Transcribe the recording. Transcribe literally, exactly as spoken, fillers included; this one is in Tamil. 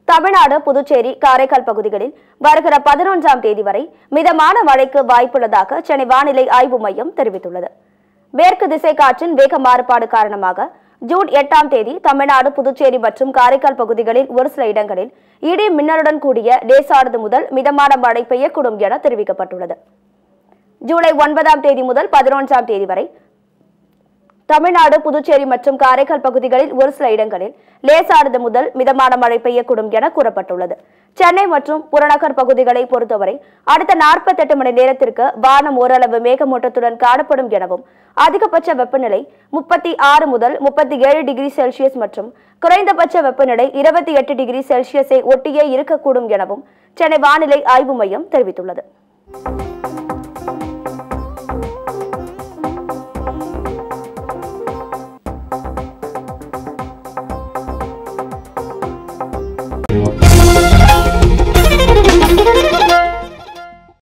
தமிழ்நாடு, புதுச்சேரி, காரைக்கால் பகுதிகளில் வருகிற பதினொன்றாம் தேதி வரை மிதமான மழைக்கு வாய்ப்புள்ளதாக சென்னை வானிலை ஆய்வு மையம் தெரிவித்துள்ளது. மேற்கு திசை காற்றின் வேக மாறுபாடு காரணமாக ஜூன் எட்டாம் தேதி தமிழ்நாடு, புதுச்சேரி மற்றும் காரைக்கால் பகுதிகளில் ஒரு சில இடங்களில் இடி மின்னலுடன் கூடிய லேசானது முதல் மிதமான மழை பெய்யக்கூடும் என தெரிவிக்கப்பட்டுள்ளது. ஜூலை ஒன்பதாம் தேதி முதல் பதினொன்றாம் தேதி வரை தமிழ்நாடு, புதுச்சேரி மற்றும் காரைக்கால் பகுதிகளில் ஒரு சில இடங்களில் லேசானது முதல் மிதமான மழை பெய்யக்கூடும் என கூறப்பட்டுள்ளது. சென்னை மற்றும் புறநகர் பகுதிகளை பொறுத்தவரை அடுத்த நாற்பத்தி எட்டு மணி நேரத்திற்கு வானம் ஓரளவு மேகமூட்டத்துடன் காணப்படும் எனவும் அதிகபட்ச வெப்பநிலை முப்பத்தி ஆறு முதல் முப்பத்தி ஏழு டிகிரி செல்சியஸ் மற்றும் குறைந்தபட்ச வெப்பநிலை இருபத்தி எட்டு டிகிரி செல்சியஸை ஒட்டியே இருக்கக்கூடும் எனவும் சென்னை வானிலை ஆய்வு மையம் தெரிவித்துள்ளது.